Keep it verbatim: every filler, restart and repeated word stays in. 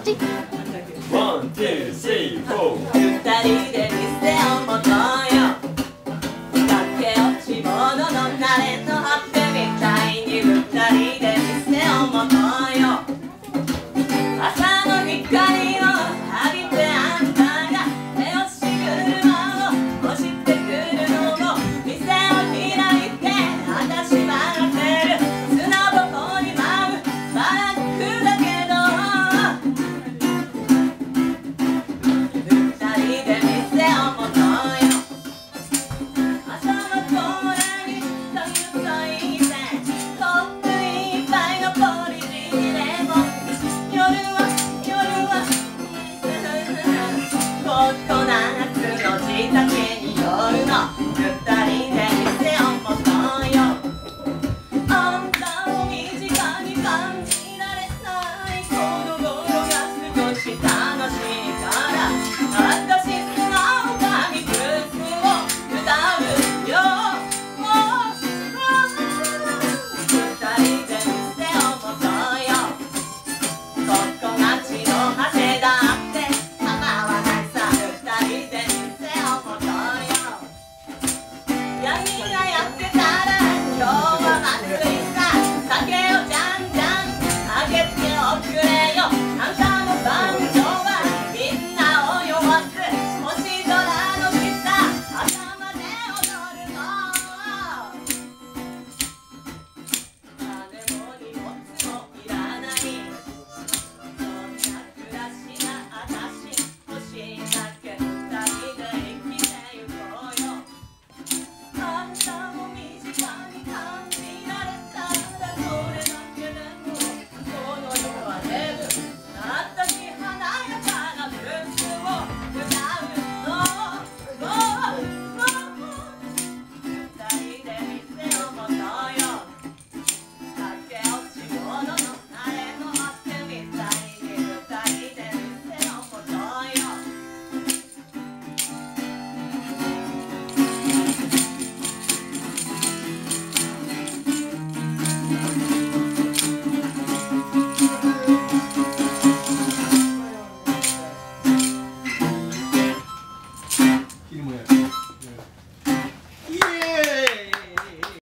ちワン、ツー、スリー、フォー。 二人で店を持とうよ。駆け落ち者の誰の果てみたいに二人で店を持とうよ。朝の光を浴びてあんたが手押し車を押してくるのも店を開いて私待ってる砂ぼこに舞うバラ